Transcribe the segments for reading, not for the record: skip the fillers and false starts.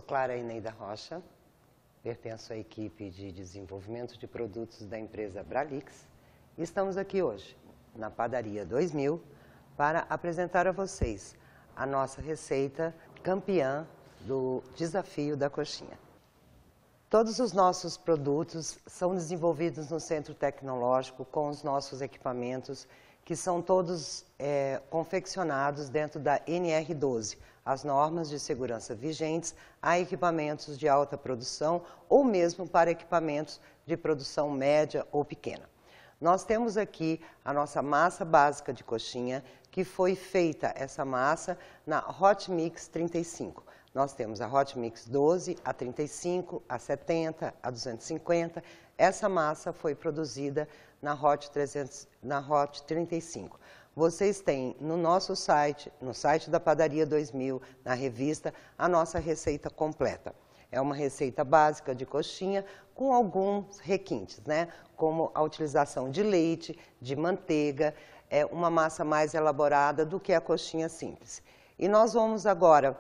Clara Eneida Rocha, pertenço à equipe de desenvolvimento de produtos da empresa Bralix e estamos aqui hoje, na Padaria 2000, para apresentar a vocês a nossa receita campeã do Desafio da Coxinha. Todos os nossos produtos são desenvolvidos no Centro Tecnológico com os nossos equipamentos, que são todos confeccionados dentro da NR12, as normas de segurança vigentes a equipamentos de alta produção ou mesmo para equipamentos de produção média ou pequena. Nós temos aqui a nossa massa básica de coxinha, que foi feita essa massa na Hot Mix 35. Nós temos a Hot Mix 12, a 35, a 70, a 250. Essa massa foi produzida na Hot 35. Vocês têm no nosso site, no site da Padaria 2000, na revista, a nossa receita completa. É uma receita básica de coxinha com alguns requintes, né? Como a utilização de leite, de manteiga, uma massa mais elaborada do que a coxinha simples. E nós vamos agora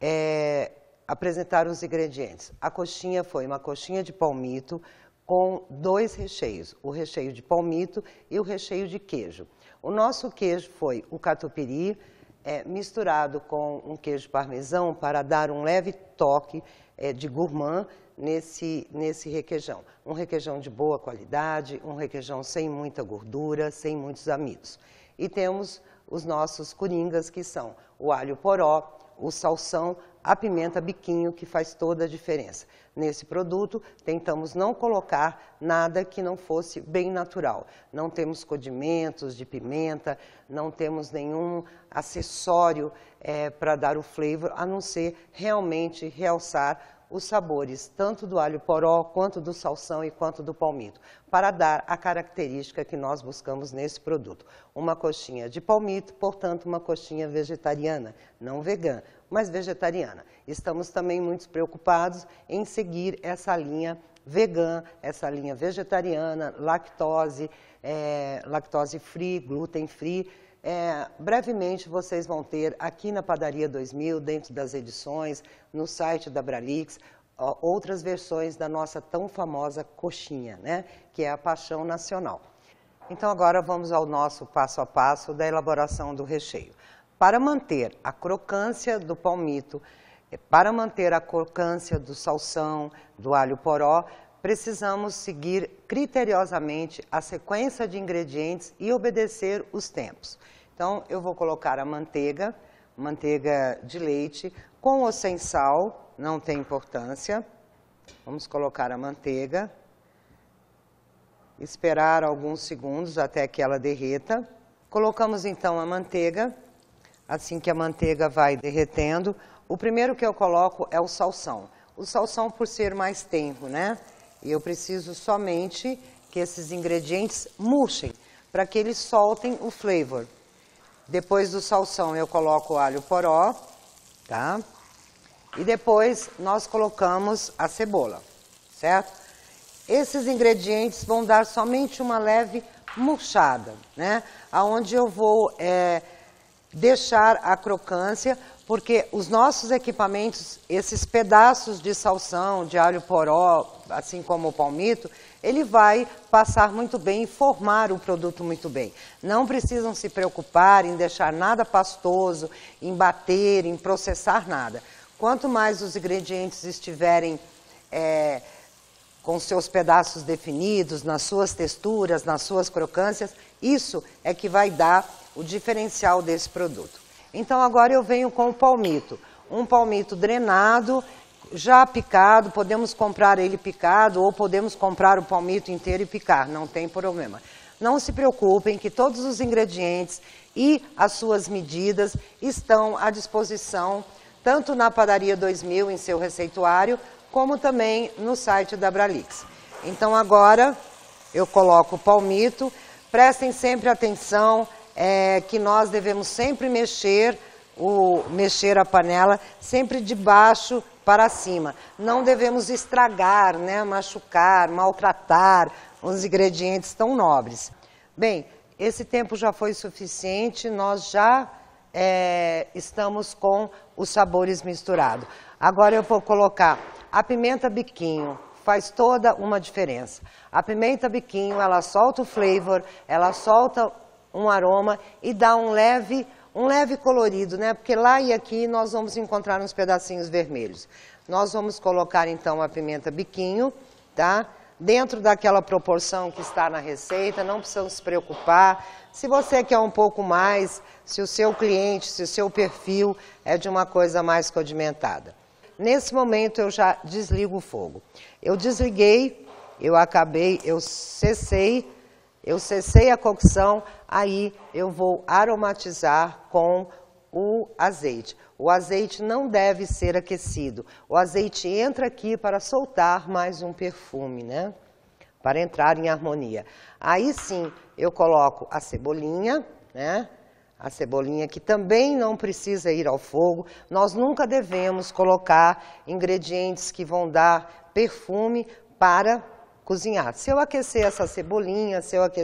apresentar os ingredientes. A coxinha foi uma coxinha de palmito com 2 recheios, o recheio de palmito e o recheio de queijo. O nosso queijo foi o catupiry, misturado com um queijo parmesão para dar um leve toque de gourmand nesse requeijão. Um requeijão de boa qualidade, um requeijão sem muita gordura, sem muitos amidos. E temos os nossos coringas, que são o alho poró, o salsão, a pimenta biquinho, que faz toda a diferença. Nesse produto, tentamos não colocar nada que não fosse bem natural. Não temos condimentos de pimenta, não temos nenhum acessório para dar o flavor, a não ser realmente realçar os sabores, tanto do alho poró, quanto do salsão e quanto do palmito, para dar a característica que nós buscamos nesse produto. Uma coxinha de palmito, portanto, uma coxinha vegetariana, não vegana, mas vegetariana. Estamos também muito preocupados em seguir essa linha vegana, essa linha vegetariana, lactose free, gluten free. Brevemente vocês vão ter aqui na Padaria 2000, dentro das edições, no site da Bralix, outras versões da nossa tão famosa coxinha, né? Que é a paixão nacional. Então agora vamos ao nosso passo a passo da elaboração do recheio. Para manter a crocância do palmito, para manter a crocância do salsão, do alho poró, precisamos seguir criteriosamente a sequência de ingredientes e obedecer os tempos. Então, eu vou colocar a manteiga de leite, com ou sem sal, não tem importância. Vamos colocar a manteiga, esperar alguns segundos até que ela derreta. Colocamos então a manteiga, assim que a manteiga vai derretendo. O primeiro que eu coloco é o salsão. O salsão, por ser mais tenro, né? E eu preciso somente que esses ingredientes murchem, para que eles soltem o flavor. Depois do salsão eu coloco o alho poró, tá? E depois nós colocamos a cebola, certo? Esses ingredientes vão dar somente uma leve murchada, né? Aonde eu vou deixar a crocância, porque os nossos equipamentos, esses pedaços de salsão, de alho poró, assim como o palmito, ele vai passar muito bem e formar o produto muito bem. Não precisam se preocupar em deixar nada pastoso, em bater, em processar nada. Quanto mais os ingredientes estiverem com seus pedaços definidos, nas suas texturas, nas suas crocâncias, isso é que vai dar o diferencial desse produto. Então agora eu venho com o palmito. Um palmito drenado, já picado, podemos comprar ele picado ou podemos comprar o palmito inteiro e picar, não tem problema. Não se preocupem que todos os ingredientes e as suas medidas estão à disposição, tanto na Padaria 2000 em seu receituário, como também no site da Bralix. Então agora eu coloco o palmito, prestem sempre atenção, que nós devemos sempre mexer a panela sempre de baixo para cima. Não devemos estragar, né, machucar, maltratar os ingredientes tão nobres. Bem, esse tempo já foi suficiente, nós já estamos com os sabores misturados. Agora eu vou colocar a pimenta biquinho, faz toda uma diferença. A pimenta biquinho, ela solta o flavor, ela solta um aroma e dá um leve colorido, né? Porque lá e aqui nós vamos encontrar uns pedacinhos vermelhos. Nós vamos colocar então a pimenta biquinho, tá? Dentro daquela proporção que está na receita, não precisam se preocupar. Se você quer um pouco mais, se o seu cliente, se o seu perfil é de uma coisa mais condimentada. Nesse momento eu já desligo o fogo. Eu desliguei, eu cessei a cocção, aí eu vou aromatizar com o azeite. O azeite não deve ser aquecido. O azeite entra aqui para soltar mais um perfume, né? Para entrar em harmonia. Aí sim, eu coloco a cebolinha, né? A cebolinha que também não precisa ir ao fogo. Nós nunca devemos colocar ingredientes que vão dar perfume para cozinhar. Se eu aquecer essa cebolinha,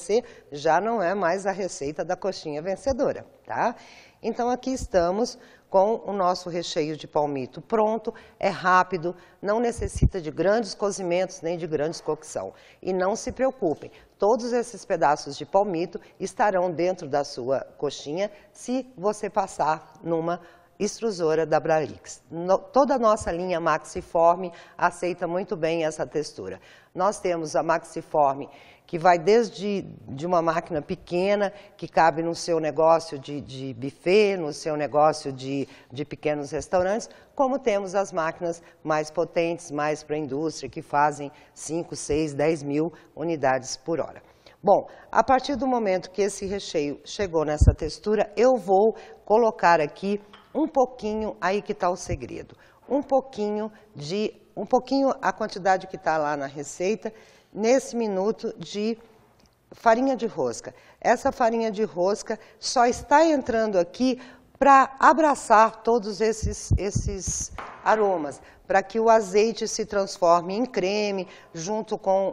já não é mais a receita da coxinha vencedora, tá? Então aqui estamos com o nosso recheio de palmito pronto, é rápido, não necessita de grandes cozimentos nem de grandes cocção. E não se preocupem, todos esses pedaços de palmito estarão dentro da sua coxinha se você passar numa extrusora da Bralix. Toda a nossa linha Maxiform aceita muito bem essa textura. Nós temos a Maxiform que vai desde uma máquina pequena, que cabe no seu negócio de buffet, no seu negócio de pequenos restaurantes, como temos as máquinas mais potentes, mais para a indústria, que fazem 5, 6, 10 mil unidades por hora. Bom, a partir do momento que esse recheio chegou nessa textura, eu vou colocar aqui um pouquinho, aí que está o segredo, um pouquinho a quantidade que está lá na receita, nesse minuto de farinha de rosca. Essa farinha de rosca só está entrando aqui para abraçar todos esses aromas, para que o azeite se transforme em creme, junto com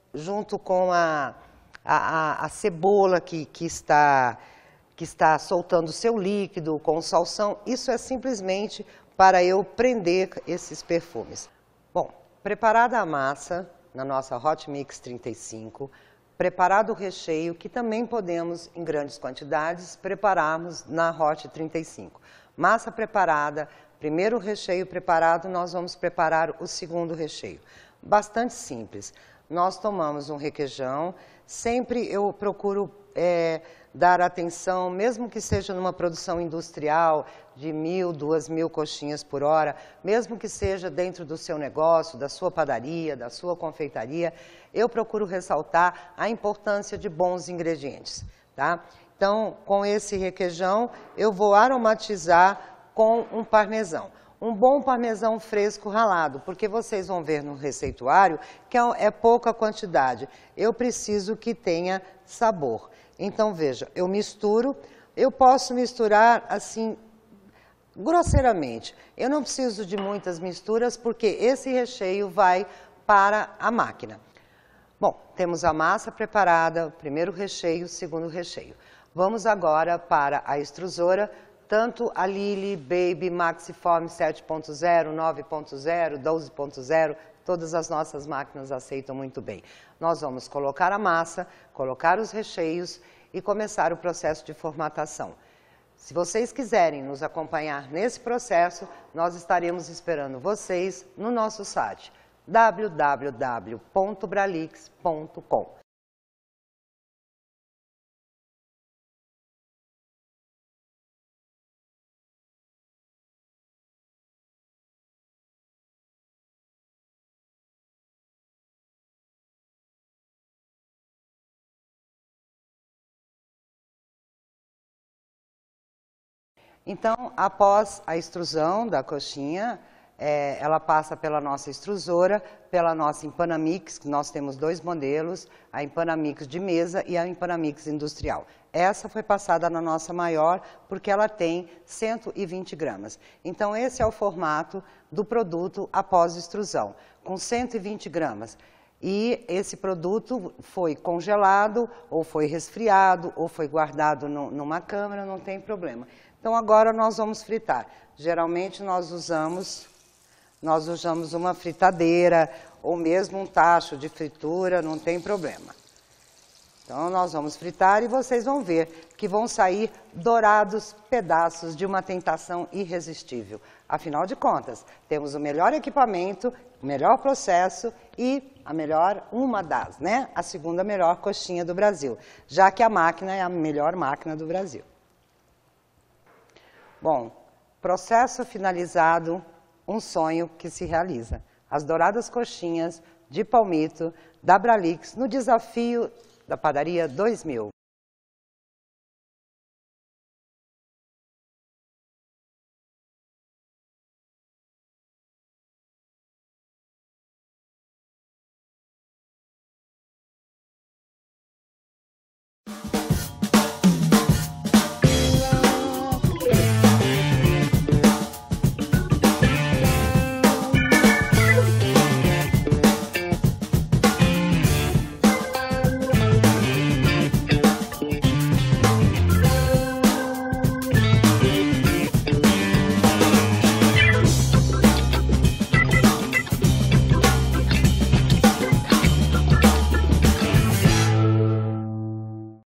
a cebola que está soltando seu líquido, com salsão. Isso é simplesmente para eu prender esses perfumes. Bom, preparada a massa na nossa Hot Mix 35, preparado o recheio, que também podemos, em grandes quantidades, prepararmos na Hot 35. Massa preparada, primeiro recheio preparado, nós vamos preparar o segundo recheio. Bastante simples. Nós tomamos um requeijão, sempre eu procuro dar atenção, mesmo que seja numa produção industrial de 1.000, 2.000 coxinhas por hora, mesmo que seja dentro do seu negócio, da sua padaria, da sua confeitaria, eu procuro ressaltar a importância de bons ingredientes, tá? Então, com esse requeijão, eu vou aromatizar com um parmesão. Um bom parmesão fresco ralado, porque vocês vão ver no receituário que é pouca quantidade. Eu preciso que tenha sabor. Então, veja, eu misturo, eu posso misturar assim, grosseiramente. Eu não preciso de muitas misturas, porque esse recheio vai para a máquina. Bom, temos a massa preparada, primeiro recheio, segundo recheio. Vamos agora para a extrusora, tanto a Lily, Baby, Maxiform 7.0, 9.0, 12.0, todas as nossas máquinas aceitam muito bem. Nós vamos colocar a massa, colocar os recheios e começar o processo de formatação. Se vocês quiserem nos acompanhar nesse processo, nós estaremos esperando vocês no nosso site www.bralix.com. Então, após a extrusão da coxinha, ela passa pela nossa extrusora, pela nossa Empanamix, que nós temos dois modelos, a Empanamix de mesa e a Empanamix industrial. Essa foi passada na nossa maior porque ela tem 120 gramas. Então, esse é o formato do produto após extrusão, com 120 gramas. E esse produto foi congelado, ou foi resfriado, ou foi guardado numa câmara, não tem problema. Então, agora nós vamos fritar. Geralmente, nós usamos nós usamos uma fritadeira ou mesmo um tacho de fritura, não tem problema. Então, nós vamos fritar e vocês vão ver que vão sair dourados pedaços de uma tentação irresistível. Afinal de contas, temos o melhor equipamento, o melhor processo e a segunda melhor coxinha do Brasil, já que a máquina é a melhor máquina do Brasil. Bom, processo finalizado, um sonho que se realiza. As douradas coxinhas de palmito da Bralix no desafio da Padaria 2000.